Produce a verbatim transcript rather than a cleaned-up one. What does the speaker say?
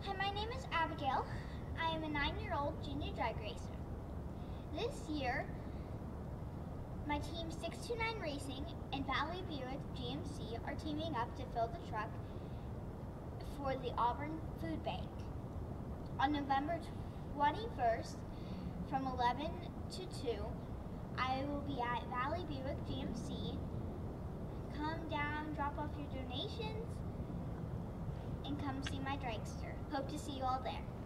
Hi, my name is Abigail. I am a nine-year-old junior drag racer. This year, my team six two nine Racing and Valley Buick G M C are teaming up to fill the truck for the Auburn Food Bank. On November twenty-first, from eleven to two, I will be at Valley Buick G M C. Come down, drop off your donations, and come see my dragster. Hope to see you all there.